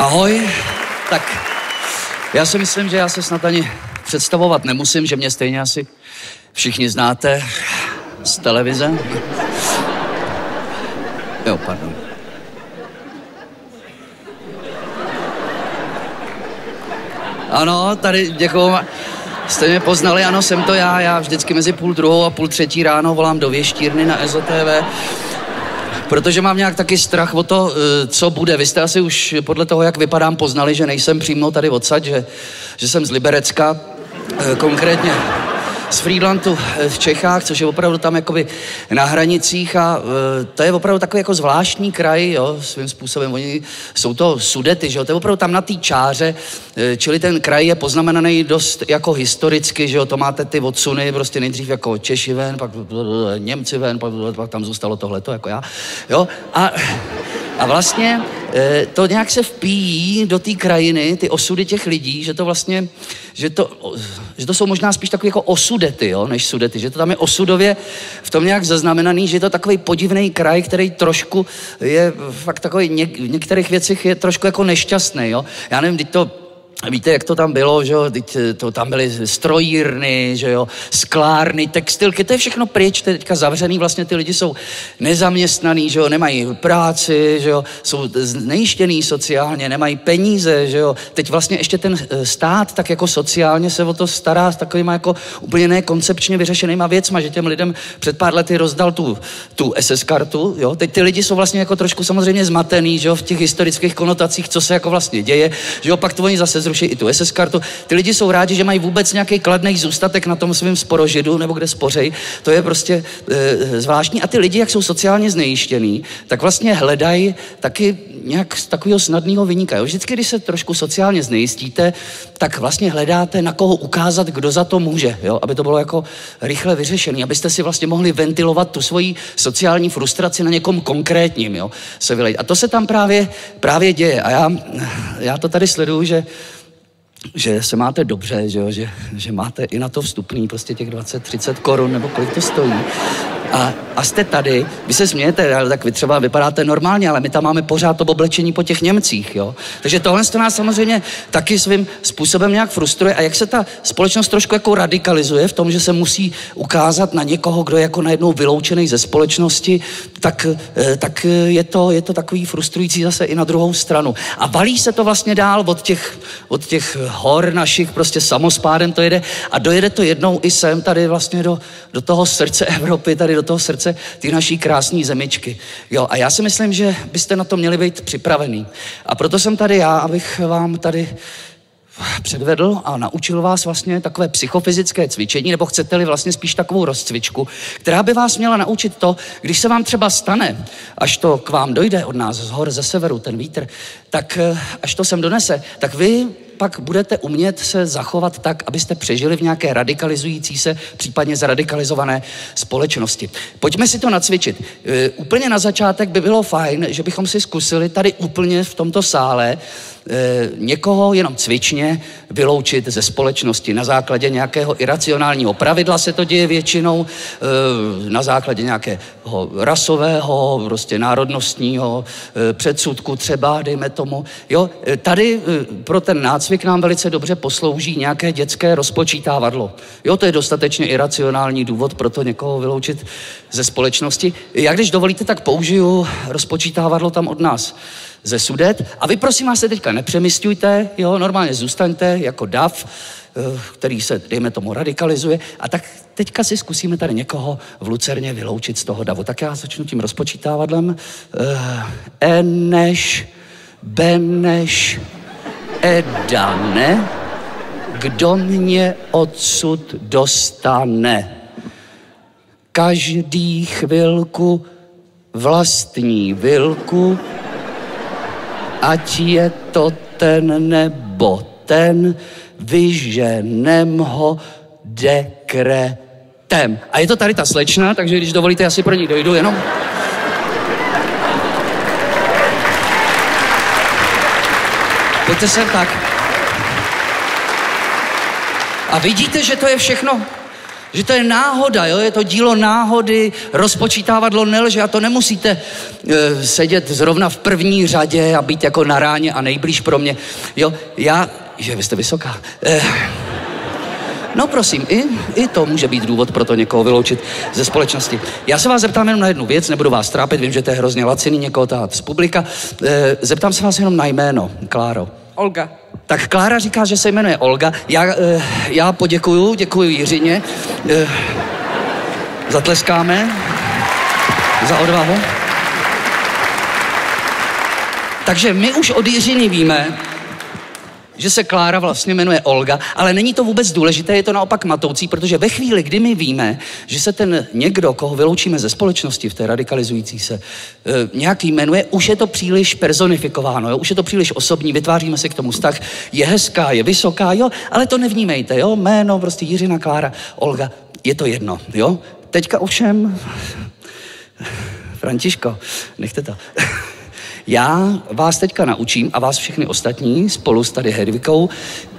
Ahoj, tak já si myslím, že já se snad ani představovat nemusím, že mě stejně asi všichni znáte z televize. Jo, pardon. Ano, tady děkuju. Jste mě poznali, ano, jsem to já vždycky mezi 2:30 a 2:30 ráno volám do věštírny na EZTV, protože mám nějak taky strach o to, co bude. Vy jste asi už podle toho, jak vypadám, poznali, že nejsem přímo tady odsaď, že jsem z Liberecka, konkrétně z Frýdlantu v Čechách, což je opravdu tam jakoby na hranicích a to je opravdu takový jako zvláštní kraj, jo, svým způsobem. Oni jsou to Sudety, že jo, to je opravdu tam na té čáře, čili ten kraj je poznamenaný dost jako historicky, že jo, to máte ty odsuny, prostě nejdřív jako Češi ven, pak Němci ven, pak tam zůstalo tohleto, jako já, jo, a vlastně to nějak se vpíjí do té krajiny, ty osudy těch lidí, že to vlastně, že to jsou možná spíš takový jako osudety, jo, než Sudety, že to tam je osudově v tom nějak zaznamenaný, že je to takový podivný kraj, který trošku je fakt takový, v některých věcech je trošku jako nešťastný, jo. Já nevím, teď to víte, jak to tam bylo, že jo, to tam byly strojírny, že jo, sklárny, textilky, to je všechno pryč, to je teďka zavřený, vlastně ty lidi jsou nezaměstnaný, že jo, nemají práci, že jo, jsou znejištěný sociálně, nemají peníze, že jo, teď vlastně ještě ten stát tak jako sociálně se o to stará s takovýma jako úplně nekoncepčně vyřešenýma věcma, že těm lidem před pár lety rozdal tu SS kartu, jo, teď ty lidi jsou vlastně jako trošku samozřejmě zmatený, že jo, v těch historických konotacích, co se jako vlastně děje, že jo, pak to oni zase zruší i tu SS kartu. Ty lidi jsou rádi, že mají vůbec nějaký kladný zůstatek na tom svým sporožidu, nebo kde spořej. To je prostě zvláštní. A ty lidi, jak jsou sociálně znejištěný, tak vlastně hledají taky nějak z takového snadného viníka. Jo? Vždycky, když se trošku sociálně znejistíte, tak vlastně hledáte, na koho ukázat, kdo za to může, jo? Aby to bylo jako rychle vyřešený, abyste si vlastně mohli ventilovat tu svoji sociální frustraci na někom konkrétním, jo? Se vylejt. A to se tam právě děje. A já to tady sleduju, že se máte dobře, že máte i na to vstupný prostě těch 20-30 korun, nebo kolik to stojí. A jste tady, vy se smějete, ale tak vy třeba vypadáte normálně, ale my tam máme pořád to oblečení po těch Němcích, jo. Takže tohle to nás samozřejmě taky svým způsobem nějak frustruje a jak se ta společnost trošku jako radikalizuje v tom, že se musí ukázat na někoho, kdo je jako najednou vyloučený ze společnosti, tak je to takový frustrující zase i na druhou stranu. A valí se to vlastně dál od těch hor našich, prostě samospádem to jede a dojede to jednou i sem tady vlastně do toho srdce Evropy, tady do toho srdce ty naší krásné zemičky. Jo, a já si myslím, že byste na to měli být připravený. A proto jsem tady já, abych vám tady předvedl a naučil vás vlastně takové psychofyzické cvičení, nebo chcete-li vlastně spíš takovou rozcvičku, která by vás měla naučit to, když se vám třeba stane, až to k vám dojde od nás z hor, ze severu, ten vítr, tak až to sem donese, tak vy pak budete umět se zachovat tak, abyste přežili v nějaké radikalizující se, případně zradikalizované společnosti. Pojďme si to nacvičit. Úplně na začátek by bylo fajn, že bychom si zkusili tady úplně v tomto sále někoho jenom cvičně vyloučit ze společnosti. Na základě nějakého iracionálního pravidla se to děje většinou, na základě nějakého rasového, prostě národnostního předsudku třeba, dejme tomu. Jo, tady pro ten nácvik nám velice dobře poslouží nějaké dětské rozpočítávadlo. Jo, to je dostatečně iracionální důvod pro to někoho vyloučit ze společnosti. Já, když dovolíte, tak použiju rozpočítávadlo tam od nás ze Sudet. A vy prosím vás se teďka nepřemysťujte, jo, normálně zůstaňte jako dav, který se, dejme tomu, radikalizuje. A tak teďka si zkusíme tady někoho v Lucerně vyloučit z toho davu. Tak já začnu tím rozpočítávadlem. Eneš, beneš, edane, kdo mě odsud dostane. Každý chvilku vlastní vilku, ať je to ten nebo ten, vyženem ho dekretem. A je to tady ta slečna, takže když dovolíte, já si pro ní dojdu jenom. Pojďte sem tak. A vidíte, že to je všechno Že to je náhoda, jo? Je to dílo náhody, rozpočítávadlo nelže a to nemusíte sedět zrovna v první řadě a být jako na ráně a nejblíž pro mě. Jo, vy jste vysoká. No prosím, i to může být důvod pro to někoho vyloučit ze společnosti. Já se vás zeptám jenom na jednu věc, nebudu vás trápit, vím, že to je hrozně laciný někoho tát z publika. Zeptám se vás jenom na jméno, Kláro. Olga. Tak Klára říká, že se jmenuje Olga. Já děkuju Jiřině. Zatleskáme za odvahu. Takže my už od Jiřiny víme, že se Klára vlastně jmenuje Olga, ale není to vůbec důležité, je to naopak matoucí, protože ve chvíli, kdy my víme, že se ten někdo, koho vyloučíme ze společnosti v té radikalizující se, nějaký jmenuje, už je to příliš personifikováno, jo? Už je to příliš osobní, vytváříme si k tomu vztah, je hezká, je vysoká, jo, ale to nevnímejte, jo, jméno, prostě Jiřina, Klára, Olga, je to jedno, jo. Teďka ovšem, Františko, nechte to. Já vás teďka naučím a vás všechny ostatní spolu s tady Hedvikou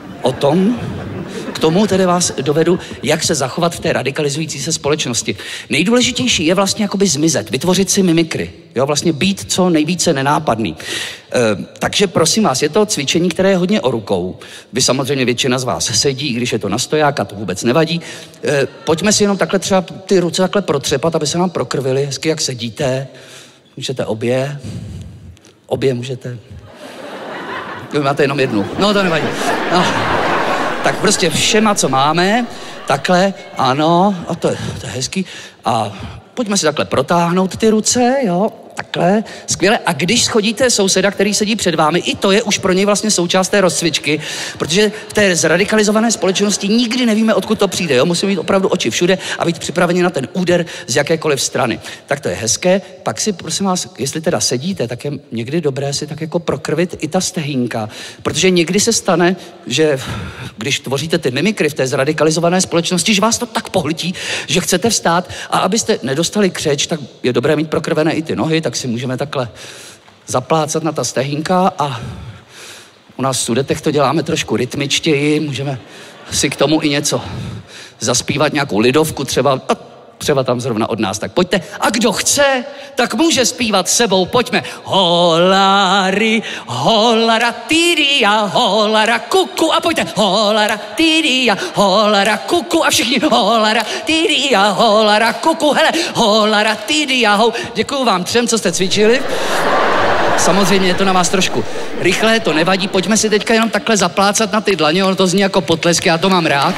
k tomu tedy vás dovedu, jak se zachovat v té radikalizující se společnosti. Nejdůležitější je vlastně jakoby zmizet, vytvořit si mimikry, jo, vlastně být co nejvíce nenápadný. Takže prosím vás, je to cvičení, které je hodně o rukou. Vy samozřejmě většina z vás sedí, i když je to na stojáka, to vůbec nevadí. Pojďme si jenom takhle třeba ty ruce takhle protřepat, aby se nám prokrvily, hezky jak sedíte. Můžete obě můžete. Vy máte jenom jednu. No, to nevadí. No. Tak prostě všema, co máme, takhle, ano, a to je hezký. A pojďme si takhle protáhnout ty ruce, jo, takhle, skvěle. A když schodíte souseda, který sedí před vámi, i to je už pro něj vlastně součást té rozcvičky, protože v té zradikalizované společnosti nikdy nevíme, odkud to přijde, jo. Musíme mít opravdu oči všude a být připraveni na ten úder z jakékoliv strany. Tak to je hezké. Pak si, prosím vás, jestli teda sedíte, tak je někdy dobré si tak jako prokrvit i ta stehínka, protože někdy se stane, že když tvoříte ty mimikry v té zradikalizované společnosti, že vás to tak pohltí, že chcete vstát a abyste nedostali křeč, tak je dobré mít prokrvené i ty nohy, tak si můžeme takhle zaplácat na ta stehínka a u nás v Sudetech to děláme trošku rytmičtěji, můžeme si k tomu i něco zaspívat, nějakou lidovku třeba tam zrovna od nás, tak pojďte. A kdo chce, tak může zpívat sebou, pojďme. Holari, holara, tidia, holara, kuku a pojďte. Holara, tidia, holara, kuku a všichni holara, tidia, holara, kuku, hele, holara, tidia, ho. Děkuju vám třem, co jste cvičili. Samozřejmě je to na vás trošku rychlé, to nevadí, pojďme si teďka jenom takhle zaplácat na ty dlaně, ono to zní jako potlesk, já to mám rád.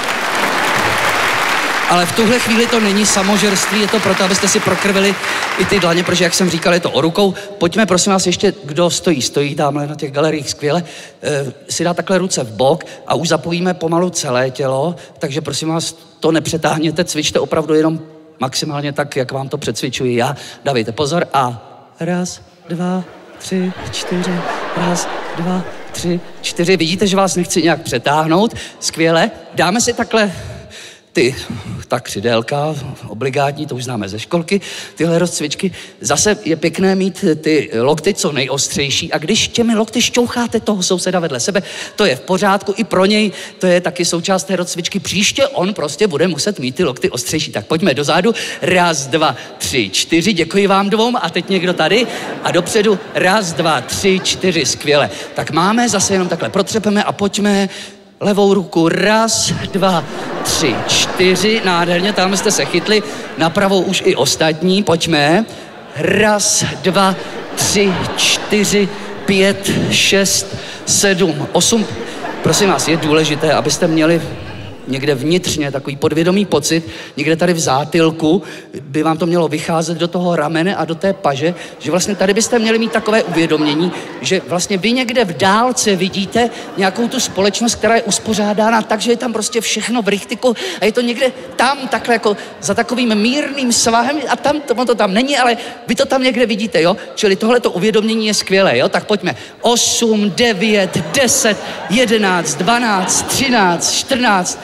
Ale v tuhle chvíli to není samožerství, je to proto, abyste si prokrvili i ty dlaně, protože, jak jsem říkal, je to o rukou. Pojďme, prosím vás, ještě, kdo stojí tamhle na těch galeriích skvěle, si dá takhle ruce v bok a už zapojíme pomalu celé tělo, takže prosím vás, to nepřetáhněte, cvičte opravdu jenom maximálně tak, jak vám to přecvičuji já. Dávejte pozor a 1, 2, 3, 4, 1, 2, 3, 4. Vidíte, že vás nechci nějak přetáhnout, skvěle. Dáme si takhle ta křidélka, obligátní, to už známe ze školky, tyhle rozcvičky. Zase je pěkné mít ty lokty co nejostřejší a když těmi lokty šťoucháte toho souseda vedle sebe, to je v pořádku, i pro něj to je taky součást té rozcvičky. Příště on prostě bude muset mít ty lokty ostřejší. Tak pojďme dozadu. 1, 2, 3, 4, děkuji vám dvou a teď někdo tady a dopředu 1, 2, 3, 4, skvěle. Tak máme, zase jenom takhle protřepeme a pojďme. Levou ruku 1, 2, 3, 4, nádherně, tam jste se chytli, na pravou už i ostatní, pojďme. 1, 2, 3, 4, 5, 6, 7, 8. Prosím vás, je důležité, abyste měli někde vnitřně takový podvědomý pocit, někde tady v zátylku by vám to mělo vycházet do toho ramene a do té paže, že vlastně tady byste měli mít takové uvědomění, že vlastně vy někde v dálce vidíte nějakou tu společnost, která je uspořádána tak, že je tam prostě všechno v rychtiku a je to někde tam takhle jako za takovým mírným svahem a tam to tam není, ale vy to tam někde vidíte, jo? Čili tohleto uvědomění je skvělé, jo? Tak pojďme. 8, 9, 10, 11, 12, 13, 14.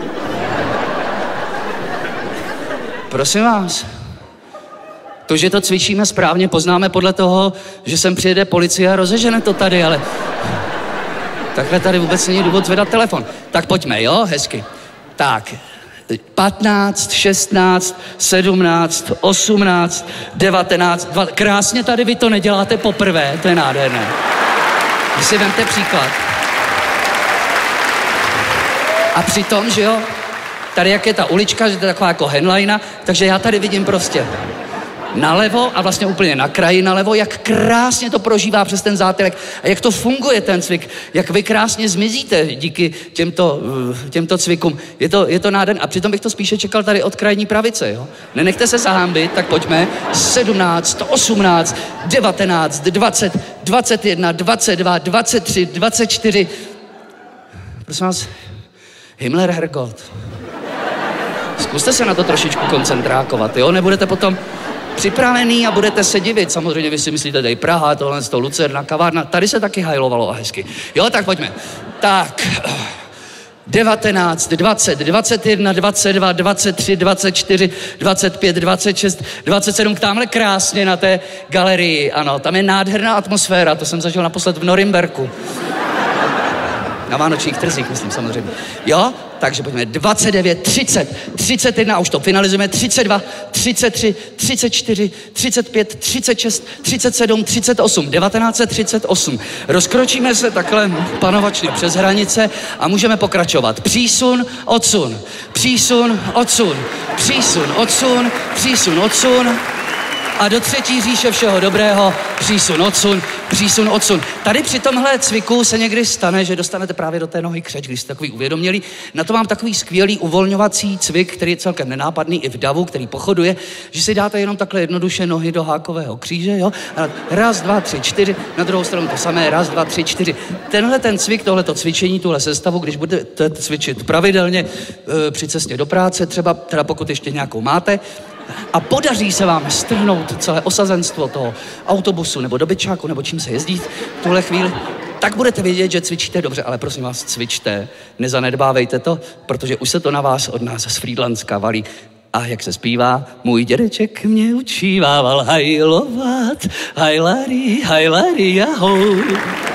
Prosím vás, to, že to cvičíme správně, poznáme podle toho, že sem přijede policie a rozežene to tady, ale takhle tady vůbec není důvod zvedat telefon. Tak pojďme, jo, hezky. Tak, 15, 16, 17, 18, 19, 20. Krásně tady vy to neděláte poprvé, to je nádherné. Vy si vemte příklad. A přitom, že jo, tady jak je ta ulička, že to je taková jako henlajna, takže já tady vidím prostě nalevo a vlastně úplně na kraji nalevo, jak krásně to prožívá přes ten zátylek a jak to funguje ten cvik, jak vy krásně zmizíte díky těmto cvikům. Je to nádherné. A přitom bych to spíše čekal tady od krajní pravice, jo. Nenechte se zahambit, tak pojďme. 17, 18, 19, 20, 21, 22, 23, 24. Prosím vás, Himmler, Herrgott. Zkuste se na to trošičku koncentrákovat, jo? Nebudete potom připravený a budete se divit. Samozřejmě vy si myslíte, tady Praha, tohle to Lucerna, kavárna, tady se taky hajlovalo a hezky. Jo, tak pojďme. Tak, 19, 20, 21, 22, 23, 24, 25, 26, 27, tamhle krásně na té galerii, ano, tam je nádherná atmosféra, to jsem zažil naposled v Norimberku. Na vánočních trzích, myslím samozřejmě. Jo? Takže pojďme 29, 30, 31, a už to finalizujeme, 32, 33, 34, 35, 36, 37, 38, 1938. Rozkročíme se takhle panovačně přes hranice a můžeme pokračovat. Přísun, odsun, přísun, odsun, přísun, odsun, přísun, odsun. A do třetí říše všeho dobrého, přísun, odsun, přísun, odsun. Tady při tomhle cviku se někdy stane, že dostanete právě do té nohy křeč, když jste takový uvědomělý. Na to mám takový skvělý uvolňovací cvik, který je celkem nenápadný i v davu, který pochoduje, že si dáte jenom takhle jednoduše nohy do hákového kříže, jo? A raz, dva, tři, čtyři, na druhou stranu to samé, raz, dva, tři, čtyři. Tenhle ten cvik, tohleto cvičení, tuhle sestavu, když budete cvičit pravidelně při cestě do práce, třeba teda pokud ještě nějakou máte, a podaří se vám strhnout celé osazenstvo toho autobusu nebo dobyčáku, nebo čím se jezdí v tuhle chvíli, tak budete vědět, že cvičíte dobře, ale prosím vás, cvičte, nezanedbávejte to, protože už se to na vás od nás z Frýdlantska valí. A jak se zpívá, můj dědeček mě učívával hajlovat, hajlari, ahoj.